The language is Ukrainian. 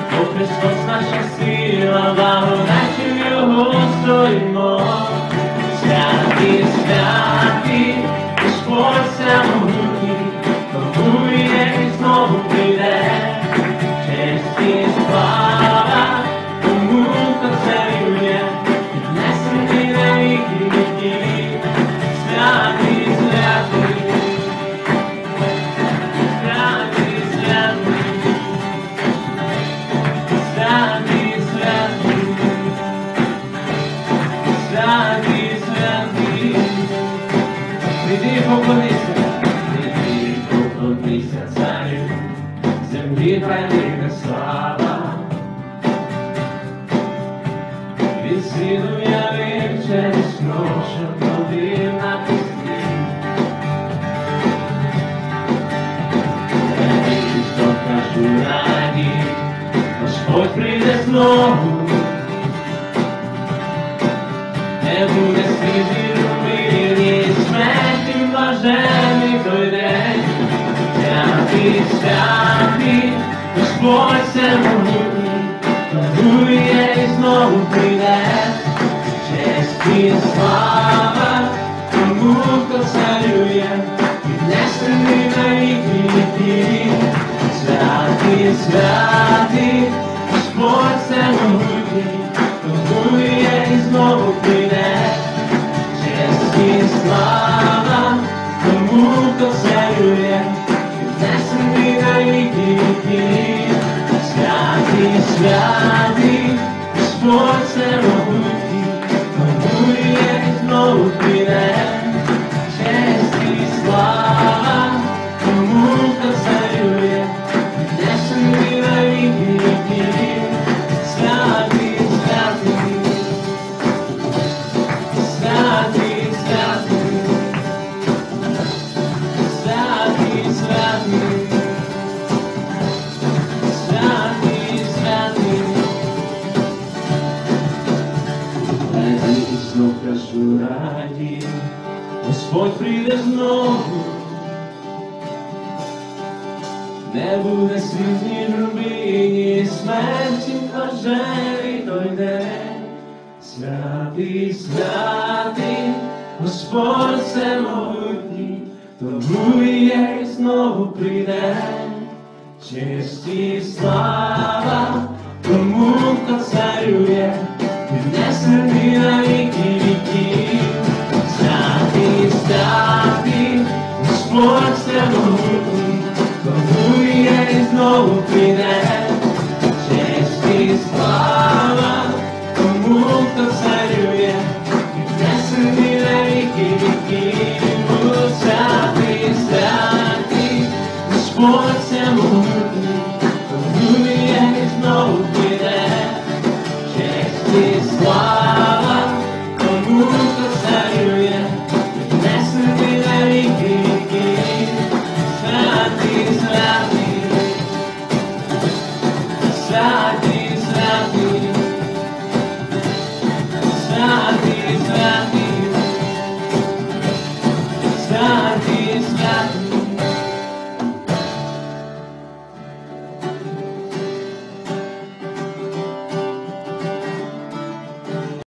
Бо Христос наша сила, благодаттю Його стоїмо. Святий, святий, Господь всемогутній, тому є і знову прийде. Честь і слава, тому хто царює, піднесений на віки віків. Святий, святий, святий, святий, святий, святий, святий, святий. Прийди поклонися царю, землі правильна слава. Від сину явив через кров, що ходив на пісні. Христос кажу раді, Господь прийде знову. Не буде слізі руїни, смерті блажений той день. Святий, святий, Господь всемогутній, тому є і знову прийде. Честь і слава, тому хто царює, піднесений на віки віків. Святий, святий, Господь всемогутній, тому є і знову прийде. Честь і слава, тому хто царює, піднесений на віки віків. Святий, святий, Господь всемогутній, тому є і знову прийде. Честь і слава, тому хто царює, піднесений на віки віків. Святий, святий, святий, святий, святий, святий, святий, святий. Раді, знов кажу раді, Господь прийде знову. Не буде сліз, ні журби, ні смерті, блажений той день. Святий, святий, Господь всемогутній, тому є і знову прийде. Честь і слава, тому хто царює, піднесений на віки віків. Святий, святий, Господь всемогутній, тому є і знову прийде. Честь і слава, тому хто царює, піднесений на віки віків. Святий, святий, Господь всемогутній, тому є і знову прийде. Честь і слава, тому хто царює, піднесений на віки віків. Святий, святий, святий.